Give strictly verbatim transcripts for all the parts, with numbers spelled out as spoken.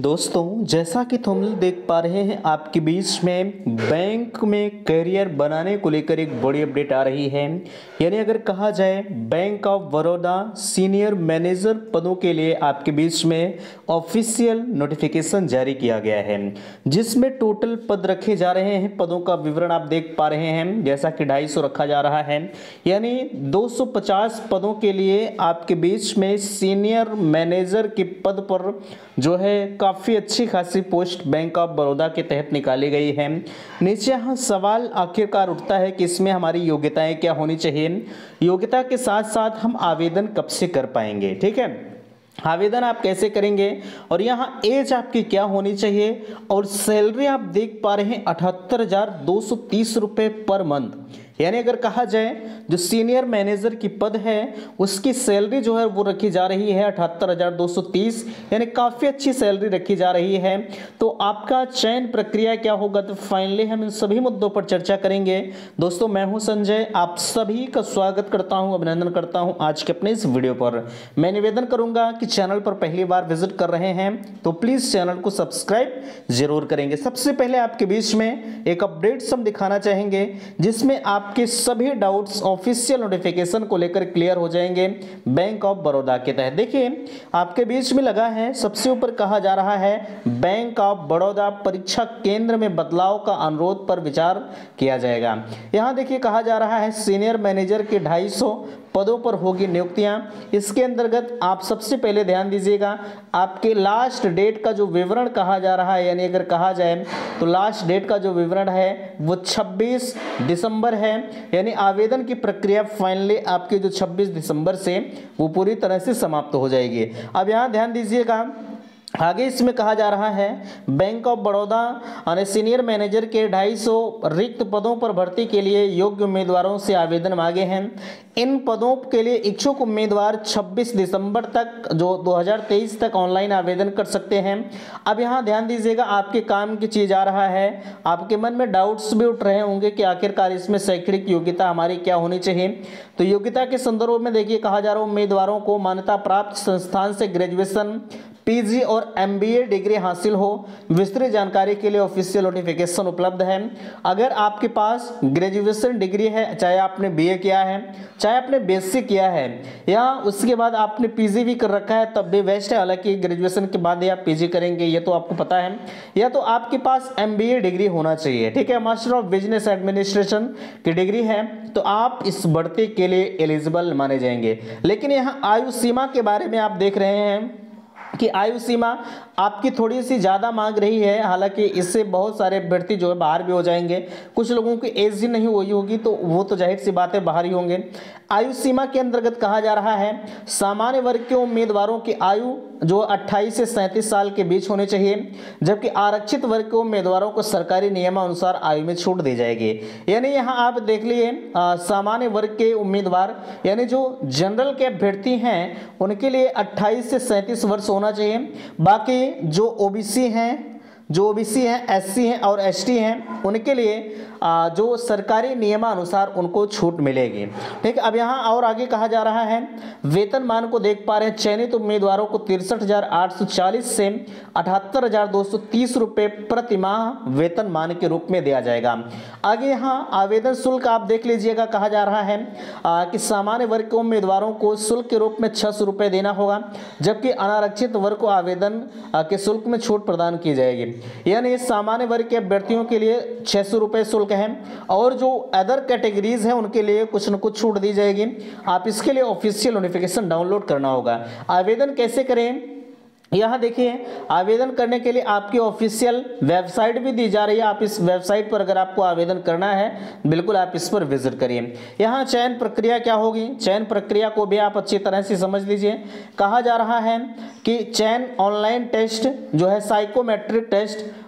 दोस्तों, जैसा कि तुम लोग देख पा रहे हैं आपके बीच में बैंक में करियर बनाने को लेकर एक बड़ी अपडेट आ रही है। यानी अगर कहा जाए bank of Baroda senior manager पदों के लिए आपके बीच में ऑफिशियल नोटिफिकेशन जारी किया गया है, जिसमें टोटल पद रखे जा रहे हैं। पदों का विवरण आप देख पा रहे हैं, जैसा कि ढाई सौ रखा जा रहा है। यानी दो सौ पचास पदों के लिए आपके बीच में सीनियर मैनेजर के पद पर जो है काफ़ी अच्छी खासी पोस्ट बैंक ऑफ बड़ौदा के तहत निकाली गई है। नीचे यहाँ सवाल आखिरकार उठता है कि इसमें हमारी योग्यताएं क्या होनी चाहिए। योग्यता के साथ साथ हम आवेदन कब से कर पाएंगे, ठीक है, आवेदन आप कैसे करेंगे और यहाँ एज आपकी क्या होनी चाहिए। और सैलरी आप देख पा रहे हैं अठहत्तर हजार दो सौ तीस रुपये पर मंथ। यानी अगर कहा जाए जो सीनियर मैनेजर की पद है उसकी सैलरी जो है वो रखी जा रही है अठहत्तर हजार दो सौ तीस, यानी काफ़ी अच्छी सैलरी रखी जा रही है। तो आपका चयन प्रक्रिया क्या होगा, तो फाइनली हम इन सभी मुद्दों पर चर्चा करेंगे। दोस्तों, मैं हूं संजय, आप सभी का स्वागत करता हूं, अभिनंदन करता हूं आज के अपने इस वीडियो पर। मैं निवेदन करूंगा कि चैनल पर पहली बार विजिट कर रहे हैं तो प्लीज़ चैनल को सब्सक्राइब जरूर करेंगे। सबसे पहले आपके बीच में एक अपडेट हम दिखाना चाहेंगे जिसमें आप आपके सभी डाउट्स ऑफिशियल नोटिफिकेशन को लेकर क्लियर हो जाएंगे बैंक ऑफ बड़ौदा के तहत। देखिए आपके बीच में लगा है, सबसे ऊपर कहा जा रहा है बैंक ऑफ बड़ौदा परीक्षा केंद्र में बदलाव का अनुरोध पर विचार किया जाएगा। यहां देखिए कहा जा रहा है सीनियर मैनेजर के ढाई सौ पदों पर होगी नियुक्तियां। इसके अंतर्गत आप सबसे पहले ध्यान दीजिएगा, आपके लास्ट डेट का जो विवरण कहा जा रहा है, यानी अगर कहा जाए तो लास्ट डेट का जो विवरण है वो छब्बीस दिसंबर है। यानी आवेदन की प्रक्रिया फाइनली आपके जो छब्बीस दिसंबर से वो पूरी तरह से समाप्त हो जाएगी। अब यहाँ ध्यान दीजिएगा, आगे इसमें कहा जा रहा है बैंक ऑफ बड़ौदा और सीनियर मैनेजर के ढाई सौ रिक्त पदों पर भर्ती के लिए योग्य उम्मीदवारों से आवेदन मांगे हैं। इन पदों के लिए इच्छुक उम्मीदवार छब्बीस दिसंबर तक जो दो हज़ार तेईस तक ऑनलाइन आवेदन कर सकते हैं। अब यहाँ ध्यान दीजिएगा, आपके काम की चीज़ आ रहा है, आपके मन में डाउट्स भी उठ रहे होंगे कि आखिरकार इसमें शैक्षणिक योग्यता हमारी क्या होनी चाहिए। तो योग्यता के संदर्भ में देखिए कहा जा रहा है उम्मीदवारों को मान्यता प्राप्त संस्थान से ग्रेजुएशन, पीजी और एमबीए डिग्री हासिल हो। विस्तृत जानकारी के लिए ऑफिशियल नोटिफिकेशन उपलब्ध है। अगर आपके पास ग्रेजुएशन डिग्री है, चाहे आपने बीए किया है, चाहे आपने बीएससी किया है, या उसके बाद आपने पीजी भी कर रखा है, तब भी बेस्ट है। हालांकि ग्रेजुएशन के बाद ही आप पीजी करेंगे ये तो आपको पता है। या तो आपके पास एमबीए डिग्री होना चाहिए, ठीक है, मास्टर ऑफ बिजनेस एडमिनिस्ट्रेशन की डिग्री है, तो आप इस भर्ती के लिए एलिजिबल माने जाएंगे। लेकिन यहाँ आयु सीमा के बारे में आप देख रहे हैं कि आयु सीमा आपकी थोड़ी सी ज़्यादा मांग रही है। हालांकि इससे बहुत सारे अभ्यर्थी जो है बाहर भी हो जाएंगे। कुछ लोगों की एज ही नहीं हुई होगी तो वो तो जाहिर सी बात है बाहर ही होंगे। आयु सीमा के अंतर्गत कहा जा रहा है सामान्य वर्ग के उम्मीदवारों की आयु जो अट्ठाईस से सैंतीस साल के बीच होनी चाहिए, जबकि आरक्षित वर्ग के उम्मीदवारों को सरकारी नियमानुसार आयु में छूट दी जाएगी। यानी यहाँ आप देख लिए सामान्य वर्ग के उम्मीदवार यानी जो जनरल के अभ्यर्थी हैं उनके लिए अट्ठाईस से सैंतीस वर्ष होना चाहिए। बाकी जो ओबीसी हैं, जो ओबीसी हैं, एससी हैं और एसटी हैं, उनके लिए जो सरकारी नियमानुसार उनको छूट मिलेगी। ठीक, अब यहाँ और आगे कहा जा रहा है वेतनमान को देख पा रहे हैं, चयनित उम्मीदवारों को तिरसठ हजार आठ सौ चालीस से अठहत्तर हजार दो सौ तीस रुपये प्रति माह वेतनमान के रूप में दिया जाएगा। आगे यहाँ आवेदन शुल्क आप देख लीजिएगा, कहा जा रहा है आ, कि सामान्य वर्ग के उम्मीदवारों को शुल्क के रूप में छह सौ रुपये देना होगा, जबकि अनारक्षित वर्ग को आवेदन आ, के शुल्क में छूट प्रदान की जाएगी। यानी सामान्य वर्ग के अभ्यर्थियों के लिए छह सौ रुपये शुल्क है और जो अदर कैटेगरीज हैं उनके लिए कुछ न कुछ छूट दी जाएगी। आप इसके लिए ऑफिशियल नोटिफिकेशन डाउनलोड करना होगा। आवेदन कैसे करें, यहाँ देखिए आवेदन करने के लिए आपकी ऑफिशियल वेबसाइट भी दी जा रही है। आप इस वेबसाइट पर अगर आपको आवेदन करना है बिल्कुल आप इस पर विजिट करिए। यहाँ चयन प्रक्रिया क्या होगी, चयन प्रक्रिया को भी आप अच्छी तरह से समझ लीजिए। कहा जा रहा है कि चयन ऑनलाइन टेस्ट जो है psychometric test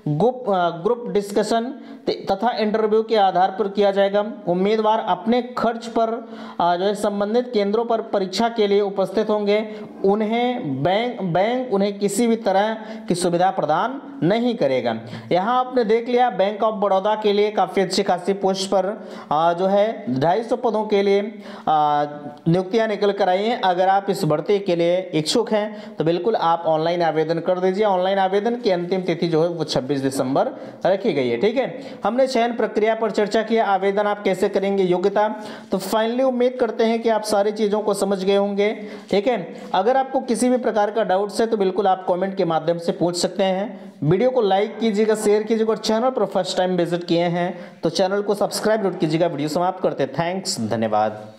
group group discussion तथा इंटरव्यू के आधार पर किया जाएगा। उम्मीदवार अपने खर्च पर जो है संबंधित केंद्रों पर परीक्षा के लिए उपस्थित होंगे। उन्हें बैंक बैंक उन्हें किसी भी तरह की सुविधा प्रदान नहीं करेगा। यहाँ आपने देख लिया बैंक ऑफ बड़ौदा के लिए काफ़ी अच्छी खासी पोस्ट पर जो है ढाई सौ पदों के लिए नियुक्तियां निकल कर आई हैं। अगर आप इस भर्ती के लिए इच्छुक हैं तो बिल्कुल आप ऑनलाइन आवेदन कर दीजिए। ऑनलाइन आवेदन की अंतिम तिथि जो है वो छब्बीस दिसंबर रखी गई है। ठीक है, हमने चयन प्रक्रिया पर चर्चा किया, आवेदन आप कैसे करेंगे, योग्यता। तो फाइनली उम्मीद करते हैं कि आप सारी चीज़ों को समझ गए होंगे। ठीक है, अगर आपको किसी भी प्रकार का डाउट्स है तो बिल्कुल आप कमेंट के माध्यम से पूछ सकते हैं। वीडियो को लाइक कीजिएगा, शेयर कीजिएगा और चैनल पर फर्स्ट टाइम विजिट किए हैं तो चैनल को सब्सक्राइब कीजिएगा। वीडियो समाप्त करते हैं। थैंक्स, धन्यवाद।